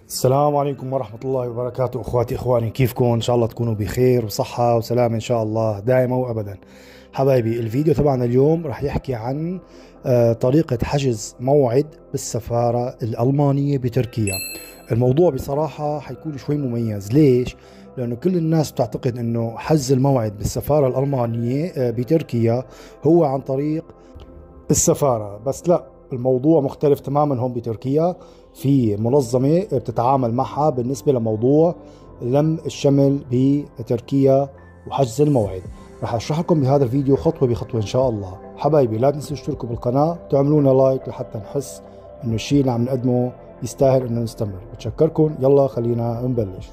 السلام عليكم ورحمة الله وبركاته. اخواتي اخواني، كيفكم؟ ان شاء الله تكونوا بخير وصحة وسلامة ان شاء الله دائما وابدا. حبايبي، الفيديو تبعنا اليوم رح يحكي عن طريقة حجز موعد بالسفارة الألمانية بتركيا. الموضوع بصراحة حيكون شوي مميز. ليش؟ لأنه كل الناس بتعتقد أنه حجز الموعد بالسفارة الألمانية بتركيا هو عن طريق السفارة، بس لا، الموضوع مختلف تماما. هون بتركيا في منظمة بتتعامل معها بالنسبة لموضوع لم الشمل بتركيا وحجز الموعد. رح اشرح لكم بهذا الفيديو خطوة بخطوة ان شاء الله. حبايبي، لا تنسوا تشتركوا بالقناة، تعملونا لايك لحتى نحس انه الشيء اللي عم نقدمه يستاهل انه نستمر. بتشكركم. يلا خلينا نبلش.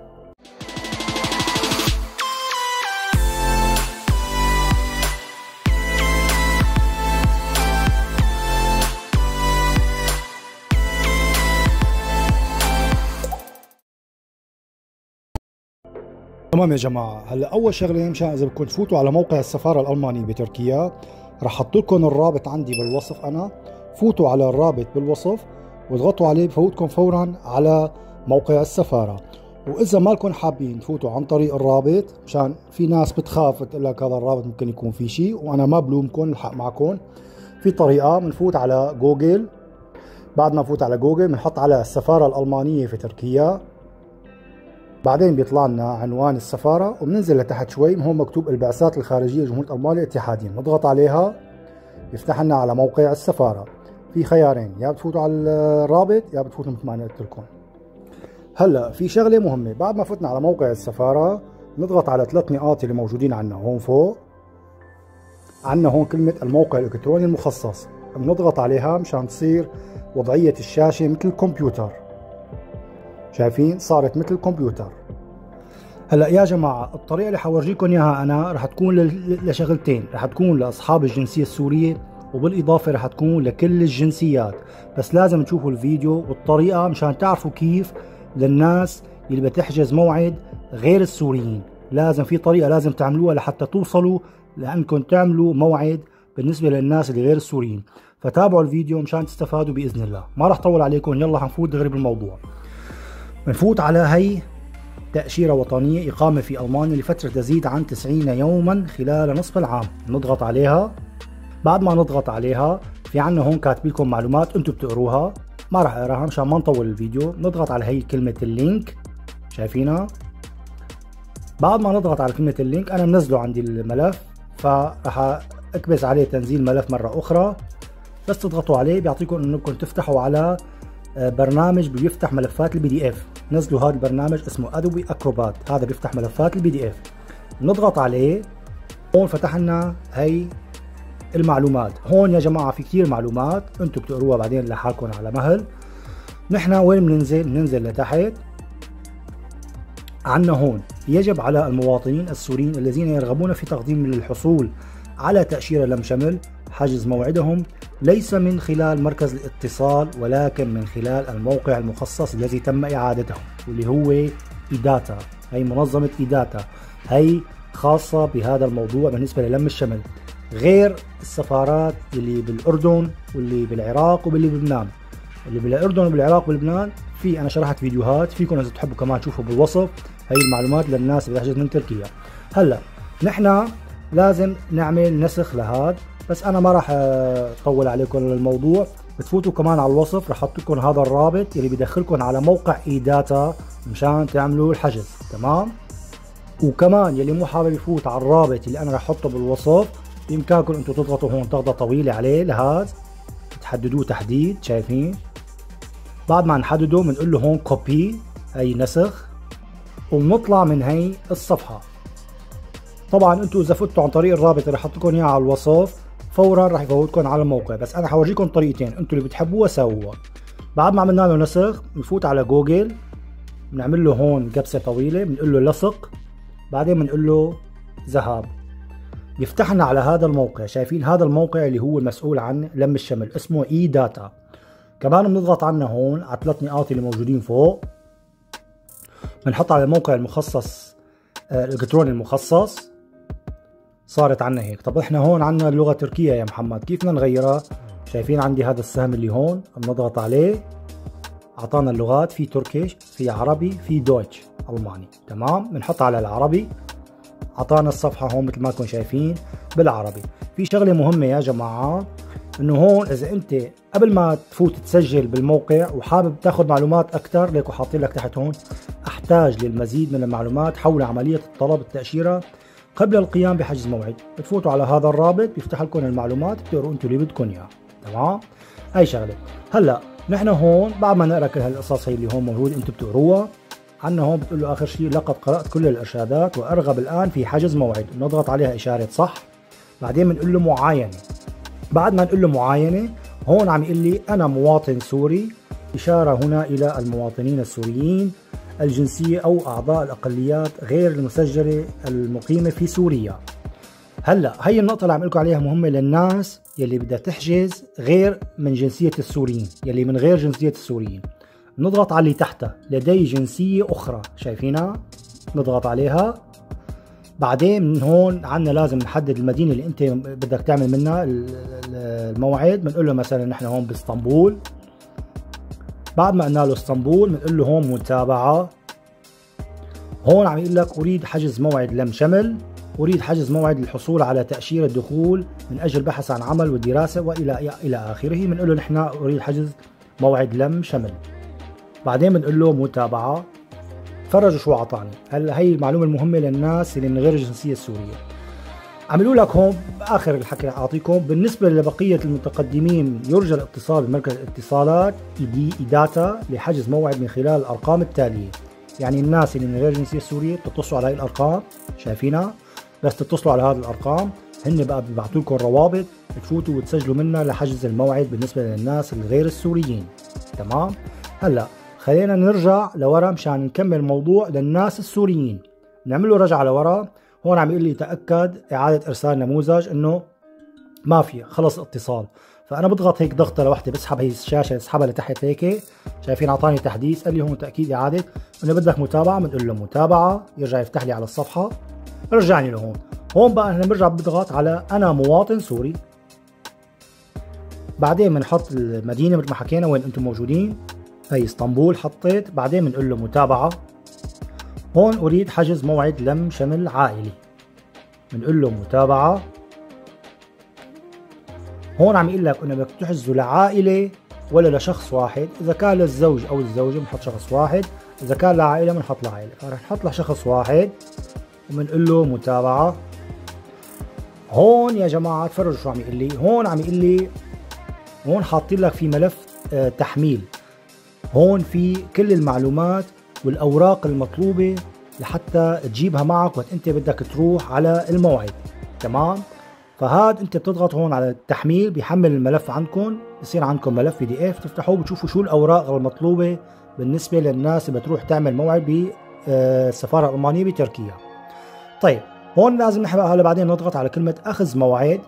تمام يا جماعة، هلا أول شغلة مشان إذا بدكم تفوتوا على موقع السفارة الألمانية بتركيا رح أحط لكم الرابط عندي بالوصف. أنا فوتوا على الرابط بالوصف واضغطوا عليه، بفوتكم فورا على موقع السفارة. وإذا ما لكم حابين تفوتوا عن طريق الرابط، مشان في ناس بتخاف تقول لك هذا الرابط ممكن يكون في شيء، وأنا ما بلومكم، الحق معكم. في طريقة، بنفوت على جوجل. بعد ما نفوت على جوجل بنحط على السفارة الألمانية في تركيا، بعدين بيطلع لنا عنوان السفارة وبننزل لتحت شوي، هون مكتوب البعثات الخارجية جمهورية ألمانيا الاتحادية. نضغط عليها بيفتح لنا على موقع السفارة. في خيارين، يا بتفوتوا على الرابط يا بتفوتوا مثل ما أنا قلت لكم. هلا في شغلة مهمة، بعد ما فتنا على موقع السفارة نضغط على 3 نقاط اللي موجودين عنا هون فوق. عنا هون كلمة الموقع الإلكتروني المخصص، بنضغط عليها مشان تصير وضعية الشاشة مثل الكمبيوتر. شايفين؟ صارت مثل الكمبيوتر. هلا يا جماعة، الطريقة اللي حورجيكم اياها انا رح تكون لشغلتين، رح تكون لاصحاب الجنسية السورية، وبالاضافة رح تكون لكل الجنسيات. بس لازم تشوفوا الفيديو والطريقة مشان تعرفوا كيف للناس اللي بتحجز موعد غير السوريين. لازم في طريقة لازم تعملوها لحتى توصلوا لانكم تعملوا موعد بالنسبة للناس اللي غير السوريين. فتابعوا الفيديو مشان تستفادوا بإذن الله. ما رح طول عليكم، يلا حنفوت دغري بالموضوع. بنفوت على هي تأشيرة وطنية إقامة في ألمانيا لفترة تزيد عن 90 يوما خلال نصف العام. نضغط عليها. بعد ما نضغط عليها في عنا هون كاتب لكم معلومات انتم بتقروها، ما راح اقراها مشان ما نطول الفيديو. نضغط على هي كلمة اللينك، شايفينها؟ بعد ما نضغط على كلمة اللينك انا منزله عندي الملف، فراح اكبس عليه تنزيل ملف مرة اخرى. بس تضغطوا عليه بيعطيكم انكم تفتحوا على برنامج بيفتح ملفات البي دي اف. نزلوا هذا البرنامج اسمه ادوبي اكروبات، هذا بيفتح ملفات البي دي اف. نضغط عليه. هون فتح لنا هي المعلومات. هون يا جماعه في كثير معلومات انتم بتقروها بعدين لحالكم على مهل. نحن وين بننزل لتحت. عنا هون يجب على المواطنين السوريين الذين يرغبون في تقديم الحصول على تأشيرة لم شمل حجز موعدهم ليس من خلال مركز الاتصال، ولكن من خلال الموقع المخصص الذي تم إعادته، واللي هو إيداتا. هي منظمة إيداتا، هي خاصة بهذا الموضوع بالنسبة للم الشمل، غير السفارات اللي بالأردن واللي بالعراق واللي بلبنان. اللي بالأردن وبالعراق وبلبنان في أنا شرحت فيديوهات، فيكم إذا تحبوا كمان تشوفوا بالوصف. هي المعلومات للناس اللي تحجز من تركيا. هلا نحن لازم نعمل نسخ لهذا، بس انا ما راح اطول عليكم الموضوع. بتفوتوا كمان على الوصف، رح احط لكم هذا الرابط اللي بدخلكم على موقع ايداتا مشان تعملوا الحجز. تمام؟ وكمان يلي مو حابب يفوت على الرابط اللي انا رح احطه بالوصف، بامكانكم انتم تضغطوا هون ضغطه طويله عليه لهذا، تحددوه تحديد. شايفين؟ بعد ما نحدده بنقول له هون كوبي، هي نسخ، وبنطلع من هي الصفحه. طبعا انتم اذا فتوا عن طريق الرابط اللي رح احط لكم اياه على الوصف فورا رح يفوتكم على الموقع، بس انا حورجيكم طريقتين انتم اللي بتحبوها سووها. بعد ما عملنا له نسخ بنفوت على جوجل، بنعمل له هون قبسه طويله، بنقول له لصق، بعدين بنقول له ذهاب. بيفتح لنا على هذا الموقع. شايفين هذا الموقع اللي هو المسؤول عن لم الشمل، اسمه اي داتا. كمان بنضغط عنا هون على 3 نقاط اللي موجودين فوق، بنحط على الموقع المخصص الالكتروني المخصص. صارت عنا هيك. طب احنا هون عنا اللغة التركية يا محمد، كيف بدنا نغيرها؟ شايفين عندي هذا السهم اللي هون، بنضغط عليه اعطانا اللغات، في تركيش، في عربي، في دويتش الماني. تمام، بنحط على العربي، اعطانا الصفحه هون مثل ما انتم شايفين بالعربي. في شغله مهمه يا جماعه، انه هون اذا انت قبل ما تفوت تسجل بالموقع وحابب تاخذ معلومات اكثر، ليكو حاطين لك تحت هون احتاج للمزيد من المعلومات حول عمليه الطلب التاشيره قبل القيام بحجز موعد، بتفوتوا على هذا الرابط بيفتح لكم المعلومات، بتقروا انتم اللي بدكم اياه. تمام، هاي شغله. هلا نحن هون بعد ما نقرا كل هالقصص هي اللي هون موجود انتم بتقروها، عنا هون بتقول له اخر شيء لقد قرات كل الارشادات وارغب الان في حجز موعد، نضغط عليها اشاره صح. بعدين بنقول له معاينه. بعد ما نقول له معاينه هون عم يقول لي انا مواطن سوري، اشاره هنا الى المواطنين السوريين الجنسيه او اعضاء الاقليات غير المسجله المقيمه في سوريا. هلا هي النقطه اللي عم اقول لكم عليها مهمه للناس يلي بدها تحجز غير من جنسيه السوريين، يلي من غير جنسيه السوريين. نضغط على اللي تحتها لدي جنسيه اخرى، شايفينها؟ نضغط عليها. بعدين من هون عنا لازم نحدد المدينه اللي انت بدك تعمل منها الموعد. بنقول له مثلا نحن هون باسطنبول. بعد ما قلنا له اسطنبول بنقول له هون متابعه. هون عم يقول لك اريد حجز موعد لم شمل، اريد حجز موعد للحصول على تاشيره دخول من اجل بحث عن عمل ودراسه والى اخره. بنقول له نحن اريد حجز موعد لم شمل. بعدين بنقول له متابعه. فرجوا شو اعطاني. هلا هي المعلومه المهمه للناس اللي من غير الجنسيه السوريه. عملوا لك هون باخر الحكي اعطيكم بالنسبه لبقيه المتقدمين يرجى الاتصال بمركز الاتصالات إداتا لحجز موعد من خلال الارقام التاليه. يعني الناس اللي من غير الجنسيه السوريه بتتصلوا على هاي الارقام، شايفينها؟ بس تتصلوا على هذه الارقام هن بقى بيبعثوا لكم روابط تفوتوا وتسجلوا منها لحجز الموعد بالنسبه للناس الغير السوريين. تمام؟ هلا خلينا نرجع لورا مشان نكمل موضوع للناس السوريين. نعمل له رجعه لورا. هون عم يقول لي تاكد اعاده ارسال نموذج، انه ما في، خلص الاتصال. فانا بضغط هيك ضغطه لوحده، بسحب هي الشاشه، اسحبها لتحت هيك، شايفين اعطاني تحديث، قال لي هون تاكيد اعاده، انه بدك متابعه. بنقول له متابعه، يرجع يفتح لي على الصفحه، رجعني لهون. هون بقى احنا بنرجع بضغط على انا مواطن سوري. بعدين بنحط المدينه مثل ما حكينا وين انتم موجودين، هي اسطنبول حطيت. بعدين بنقول له متابعه. هون اريد حجز موعد لم شمل عائلي، بنقول له متابعه. هون عم يقول لك انه بدك تحجزوا لعائله ولا لشخص واحد. اذا كان للزوج او الزوجه بنحط شخص واحد، اذا كان لعائله بنحط لعائله. فرح نحط لشخص واحد وبنقول له متابعه. هون يا جماعه تفرجوا شو عم يقول لي. هون عم يقول لي هون حاطين لك في ملف تحميل، هون في كل المعلومات والاوراق المطلوبه لحتى تجيبها معك وقت انت بدك تروح على الموعد. تمام؟ فهاد انت بتضغط هون على التحميل، بيحمل الملف عندكم، بصير عندكم ملف PDF، بتفتحوه بتشوفوا شو الاوراق المطلوبه بالنسبه للناس اللي بتروح تعمل موعد بالسفاره الالمانيه بتركيا. طيب هون لازم نحن هلا بعدين نضغط على كلمه اخذ موعد.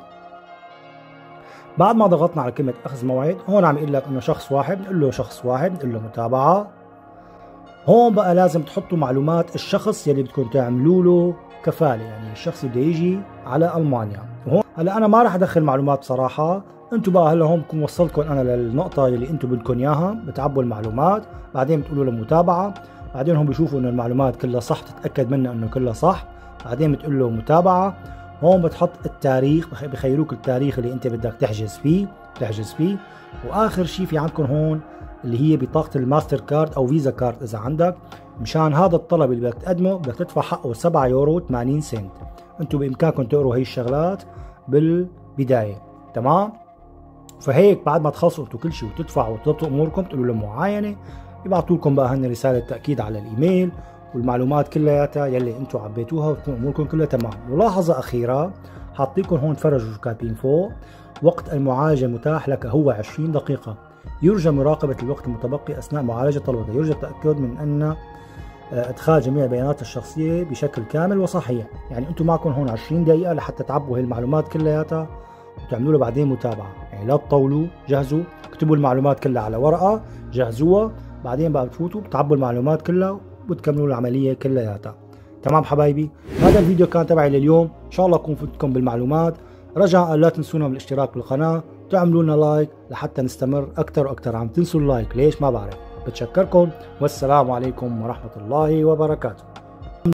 بعد ما ضغطنا على كلمه اخذ موعد هون عم يقول لك انه شخص واحد، بنقول له شخص واحد، بنقول له متابعه. هون بقى لازم تحطوا معلومات الشخص يلي بدكم تعملوا له كفاله، يعني الشخص اللي يجي على المانيا. وهون هلا انا ما راح ادخل معلومات صراحه، انتم بقى هلا هون بكون وصلتكم انا للنقطه اللي انتم بدكم اياها، بتعبوا المعلومات، بعدين بتقولوا له متابعه، بعدين هم بيشوفوا انه المعلومات كلها صح، تتاكد منها انه كلها صح، بعدين بتقول له متابعه. هون بتحط التاريخ، بخيروك التاريخ اللي انت بدك تحجز فيه. واخر شيء في عندكم هون اللي هي بطاقه الماستر كارد او فيزا كارد اذا عندك. مشان هذا الطلب اللي بدك تقدمه بدك تدفع حقه 7 يورو 80 سنت. انتم بامكانكم تقروا هي الشغلات بالبدايه. تمام؟ فهيك بعد ما تخلصوا انتم كل شيء وتدفعوا وتضبطوا اموركم تقولوا له معاينه، يبعثوا لكم بقى هن رساله تاكيد على الايميل والمعلومات كلياتها يلي انتم عبيتوها وتكون اموركم كلها تمام. ملاحظه اخيره حاطيكم هون، تفرجوا شو كاتبين فوق. وقت المعالجه المتاح لك هو 20 دقيقه. يرجى مراقبه الوقت المتبقي اثناء معالجه طلبك. يرجى التاكد من ان ادخال جميع البيانات الشخصيه بشكل كامل وصحيح. يعني انتم معكم هون 20 دقيقه لحتى تعبوا هي المعلومات كلياتها وتعملوا له بعدين متابعه. يعني لا تطولوا، جهزوا، اكتبوا المعلومات كلها على ورقه، جهزوها، بعدين بقى بتفوتوا بتعبوا المعلومات كلها وبتكملوا العمليه كلياتها. تمام حبايبي؟ هذا الفيديو كان تبعي لليوم، ان شاء الله اكون فدتكم بالمعلومات. رجاء لا تنسونا من الاشتراك بالقناه، تعملوا لنا لايك لحتى نستمر اكثر واكثر. عم تنسوا اللايك ليش ما بعرف، بتشكركم، والسلام عليكم ورحمة الله وبركاته.